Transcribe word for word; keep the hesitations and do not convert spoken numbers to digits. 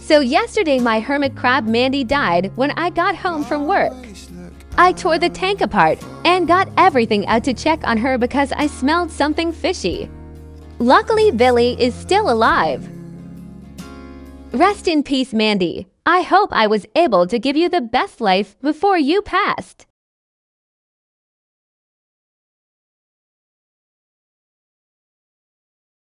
So yesterday my hermit crab Mandy died when I got home from work. I tore the tank apart and got everything out to check on her because I smelled something fishy. Luckily, Billy is still alive. Rest in peace, Mandy. I hope I was able to give you the best life before you passed.